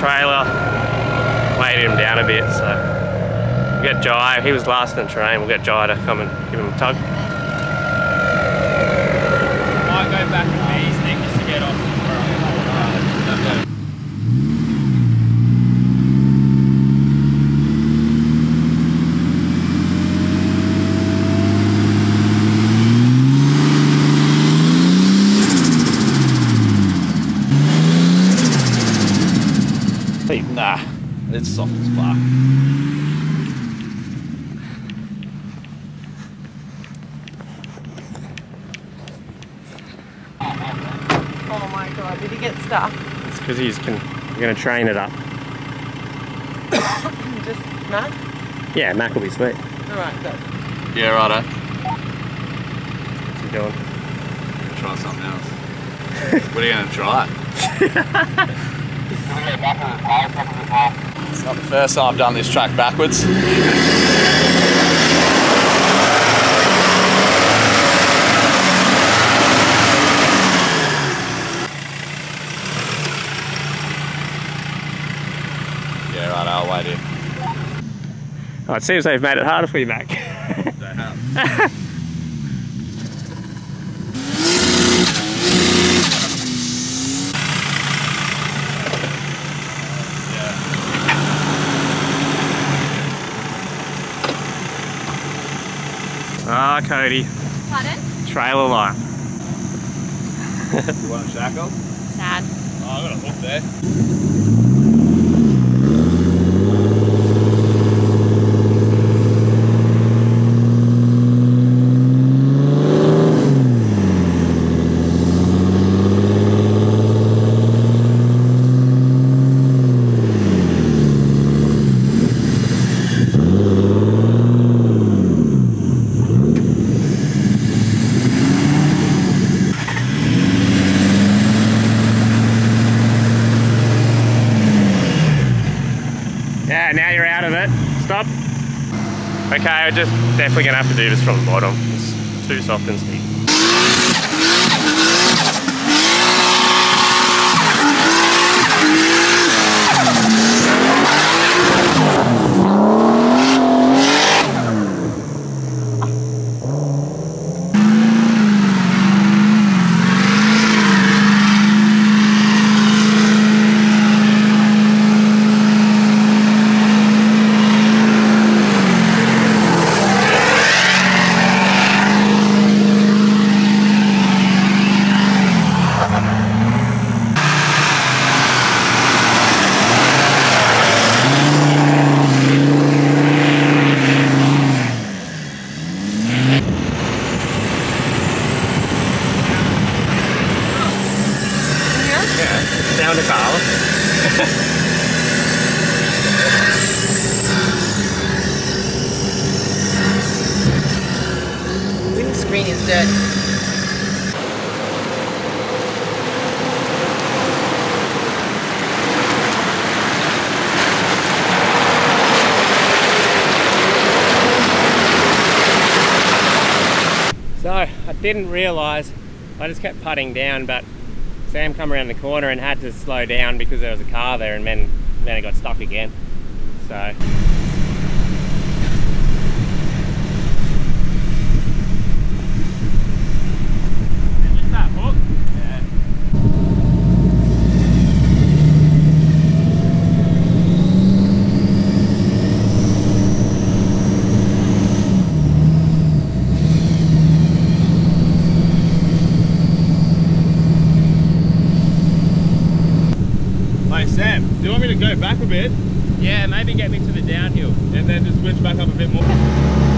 trailer, weighted him down a bit, so we'll get Jai, he was last in the train, we'll get Jai to come and give him a tug. Might go back to these things just to get off. Nah, it's soft as fuck. Oh my god, did he get stuck? It's because he's going to train it up. Just Mac? Yeah, Mac will be sweet. Alright, good. Yeah, righto. What's he doing? Try something else. What are you going to try? It's not the first time I've done this track backwards. Yeah, right, I'll wait here. Oh, it seems they've made it harder for you, Mac. They have. Ah, Cody. Pardon? Trailer life. You want a shackle? Sad. Oh, I've got a hook there. Yeah, now you're out of it. Stop. Okay, we're just definitely going to have to do this from the bottom. It's too soft and steep. Down to Ngkala. Windscreen is dead. So, I didn't realise, I just kept putting down, but Sam come around the corner and had to slow down because there was a car there, and then it got stuck again. So just that hook? Yeah. Hey Sam, do you want me to go back a bit? Yeah, maybe get me to the downhill. And then just switch back up a bit more?